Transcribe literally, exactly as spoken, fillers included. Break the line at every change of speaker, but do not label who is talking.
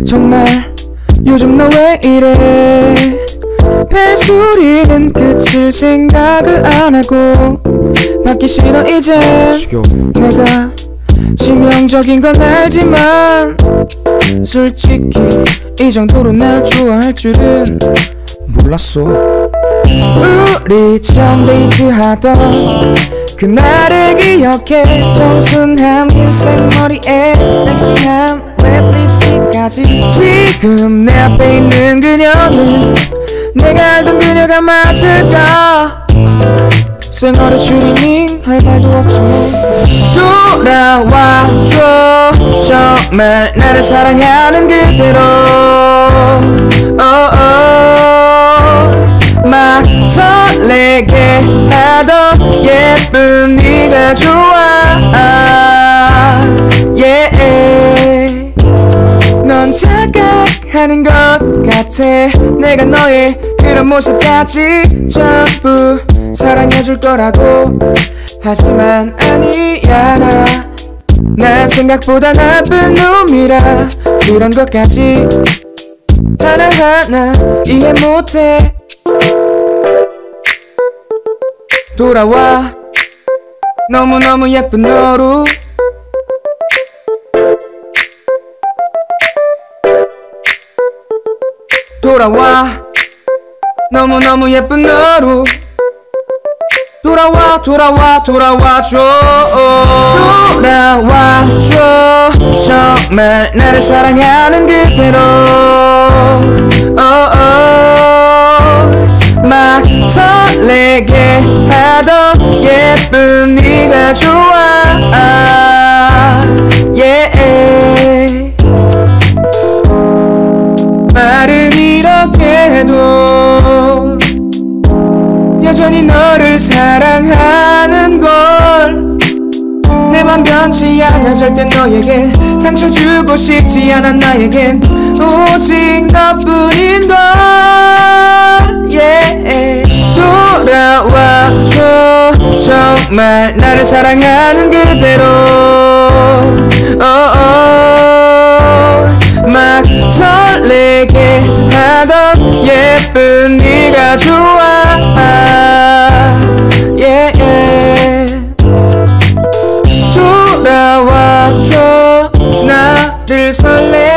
정말 요즘 너 왜 이래. 벨소리는 끝일 생각을 안하고 받기 싫어 이제. 내가 치명적인 건 알지만 솔직히 이 정도로 날 좋아할 줄은 몰랐어. 우리 처음 데이트하던 그날을 기억해. 청순함 긴 생머리에 섹시함 랩 립스틱까지. 지금 내 앞에 있는 그녀는 내가 알던 그녀가 맞을까. 생활의 추리닝 할 말도 없어. 돌아와줘 정말 나를 사랑하는 그대로. oh, oh. 막 설레게 하던 예쁜 네가 좋아. yeah. 넌 착각하는 것 같아. 내가 너의 그런 모습까지 전부 사랑해줄 거라고. 하지만 아니야 나. 난 생각보다 나쁜 놈이라 그런 것까지 하나하나 이해 못해. 돌아와 너무너무 예쁜 너로. 돌아와 너무너무 예쁜 너로. 돌아와 돌아와 돌아와줘. 돌아와줘 정말 나를 사랑하는 그대로. oh, oh. 막 설레게 하던 예쁜 네가 좋아. yeah. 말은 이렇게 해도 여전히 너를 사랑하는 걸. 내 맘 변치 않아 절대 너에게 상처 주고 싶지 않아. 나에겐 오직 너뿐인 걸. yeah. 돌아와줘 정말 나를 사랑하는 그대로. oh, oh. 막 설레게 하던 예쁜 네가 좋아. yeah, yeah. 돌아와줘 나를 설레